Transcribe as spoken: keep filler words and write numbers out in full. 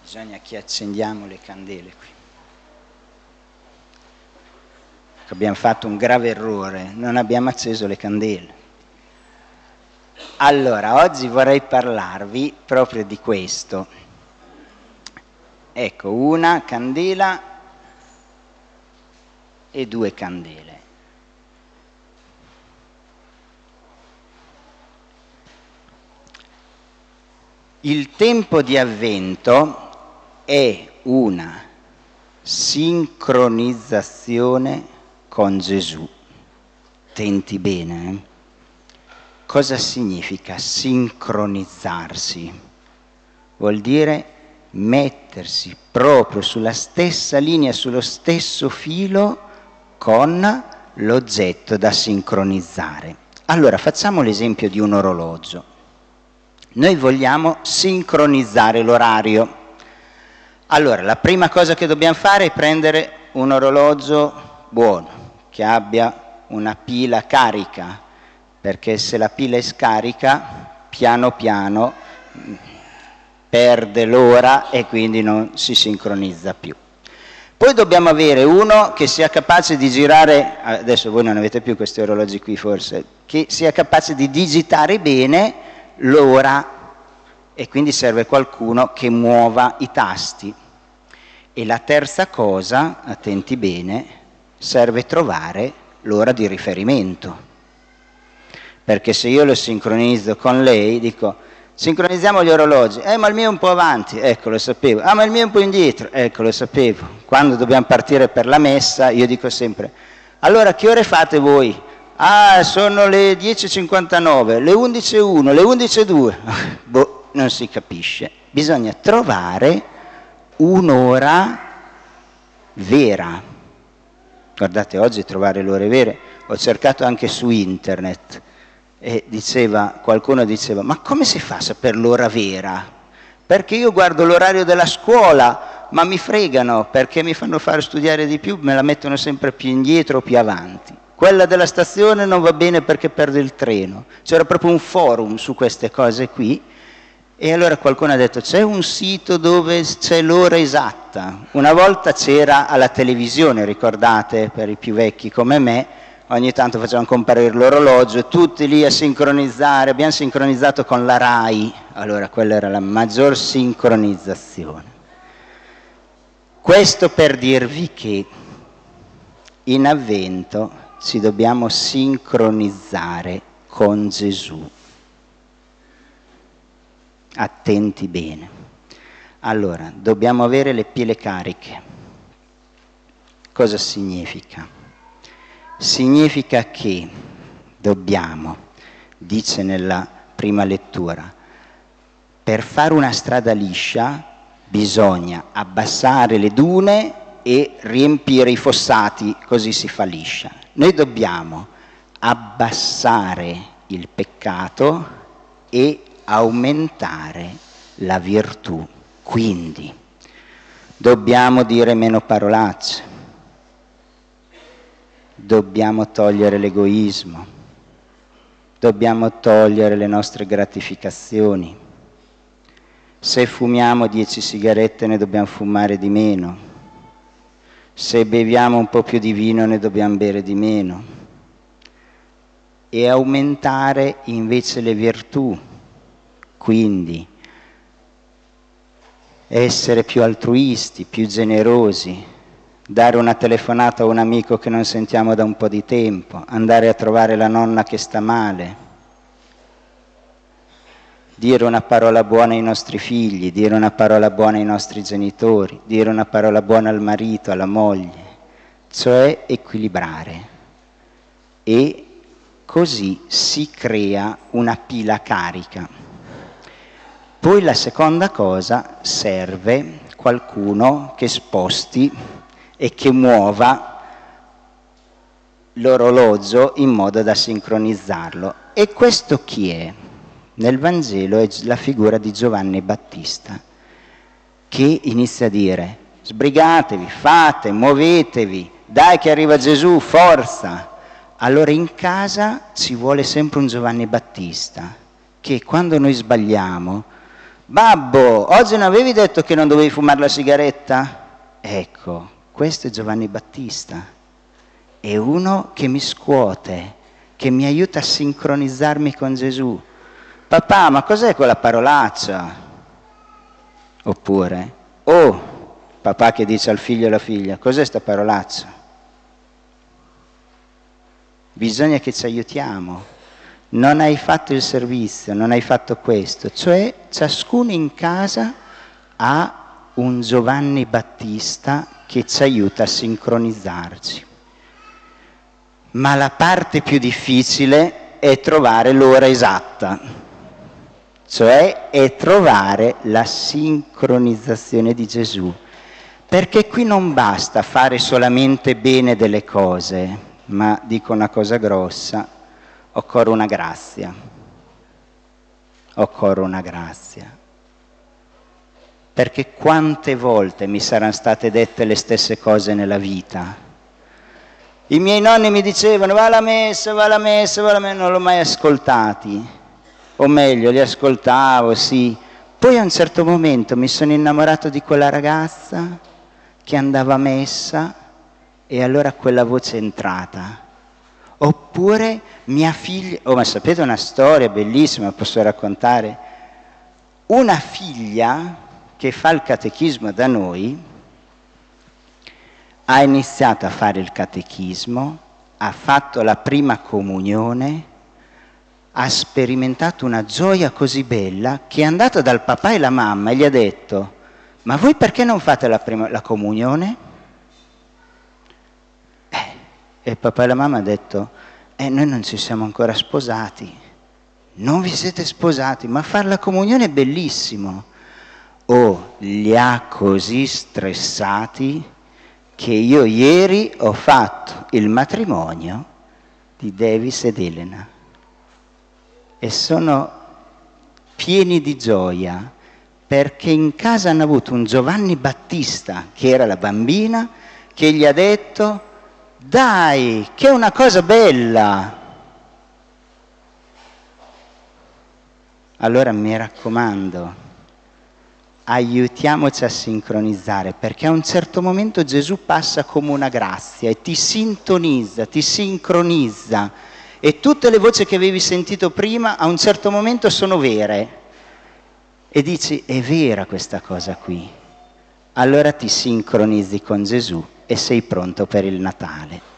Bisogna che accendiamo le candele qui. Abbiamo fatto un grave errore, non abbiamo acceso le candele. Allora, oggi vorrei parlarvi proprio di questo. Ecco, una candela e due candele. Il tempo di Avvento è una sincronizzazione con Gesù. Tenti bene, eh? Cosa significa sincronizzarsi? Vuol dire mettersi proprio sulla stessa linea, sullo stesso filo con l'oggetto da sincronizzare. Allora, facciamo l'esempio di un orologio. Noi vogliamo sincronizzare l'orario. Allora, la prima cosa che dobbiamo fare è prendere un orologio buono, che abbia una pila carica, perché se la pila è scarica, piano piano perde l'ora e quindi non si sincronizza più. Poi dobbiamo avere uno che sia capace di girare, adesso voi non avete più questi orologi qui forse, che sia capace di digitare bene l'ora, e quindi serve qualcuno che muova i tasti. E la terza cosa, attenti bene, serve trovare l'ora di riferimento. Perché se io lo sincronizzo con lei, dico, sincronizziamo gli orologi, eh ma il mio è un po' avanti, ecco lo sapevo, ah ma il mio è un po' indietro, ecco lo sapevo. Quando dobbiamo partire per la messa, io dico sempre, allora che ore fate voi? Ah, sono le dieci e cinquantanove, le undici e uno, le undici e due, boh. Non si capisce, bisogna trovare un'ora vera. Guardate, oggi trovare le ore vere, ho cercato anche su internet e diceva, qualcuno diceva, ma come si fa a sapere l'ora vera? Perché io guardo l'orario della scuola, ma mi fregano, perché mi fanno fare studiare di più, me la mettono sempre più indietro o più avanti. Quella della stazione non va bene perché perdo il treno. C'era proprio un forum su queste cose qui. E allora qualcuno ha detto, c'è un sito dove c'è l'ora esatta. Una volta c'era alla televisione, ricordate, per i più vecchi come me, ogni tanto facevano comparire l'orologio, tutti lì a sincronizzare, abbiamo sincronizzato con la RAI, allora quella era la maggior sincronizzazione. Questo per dirvi che in Avvento ci dobbiamo sincronizzare con Gesù. Attenti bene. Allora, dobbiamo avere le pile cariche. Cosa significa? Significa che dobbiamo, dice nella prima lettura, per fare una strada liscia bisogna abbassare le dune e riempire i fossati, così si fa liscia. Noi dobbiamo abbassare il peccato e aumentare la virtù. Quindi dobbiamo dire meno parolacce, dobbiamo togliere l'egoismo, dobbiamo togliere le nostre gratificazioni. Se fumiamo dieci sigarette ne dobbiamo fumare di meno, se beviamo un po' più di vino ne dobbiamo bere di meno, e aumentare invece le virtù. Quindi essere più altruisti, più generosi, dare una telefonata a un amico che non sentiamo da un po' di tempo, andare a trovare la nonna che sta male, dire una parola buona ai nostri figli, dire una parola buona ai nostri genitori, dire una parola buona al marito, alla moglie, cioè equilibrare. E così si crea una pila carica. Poi la seconda cosa, serve qualcuno che sposti e che muova l'orologio in modo da sincronizzarlo. E questo chi è? Nel Vangelo è la figura di Giovanni Battista, che inizia a dire, sbrigatevi, fate, muovetevi, dai che arriva Gesù, forza! Allora in casa ci vuole sempre un Giovanni Battista, che quando noi sbagliamo babbo, oggi non avevi detto che non dovevi fumare la sigaretta? Ecco, questo è Giovanni Battista, è uno che mi scuote, che mi aiuta a sincronizzarmi con Gesù. Papà, ma cos'è quella parolaccia? Oppure, oh, papà che dice al figlio e alla figlia, cos'è sta parolaccia? Bisogna che ci aiutiamo. Non hai fatto il servizio, non hai fatto questo. Cioè, ciascuno in casa ha un Giovanni Battista che ci aiuta a sincronizzarci. Ma la parte più difficile è trovare l'ora esatta, cioè è trovare la sincronizzazione di Gesù. Perché qui non basta fare solamente bene delle cose, ma dico una cosa grossa, occorre una grazia, occorre una grazia. Perché quante volte mi saranno state dette le stesse cose nella vita? I miei nonni mi dicevano va alla messa, va alla messa, va alla messa, non l'ho mai ascoltati, o meglio li ascoltavo, sì. Poi a un certo momento mi sono innamorato di quella ragazza che andava a messa e allora quella voce è entrata. Oppure mia figlia, oh ma sapete una storia bellissima, posso raccontare? Una figlia che fa il catechismo da noi ha iniziato a fare il catechismo, ha fatto la prima comunione, ha sperimentato una gioia così bella che è andata dal papà e la mamma e gli ha detto ma voi perché non fate la, prima, la comunione? Eh, e il papà e la mamma hanno detto eh, noi non ci siamo ancora sposati. Non vi siete sposati, ma fare la comunione è bellissimo. Oh, li ha così stressati che io ieri ho fatto il matrimonio di Davis ed Elena e sono pieni di gioia perché in casa hanno avuto un Giovanni Battista che era la bambina che gli ha detto dai, che è una cosa bella. Allora mi raccomando, aiutiamoci a sincronizzare, perché a un certo momento Gesù passa come una grazia e ti sintonizza, ti sincronizza e tutte le voci che avevi sentito prima a un certo momento sono vere e dici è vera questa cosa qui. Allora ti sincronizzi con Gesù e sei pronto per il Natale.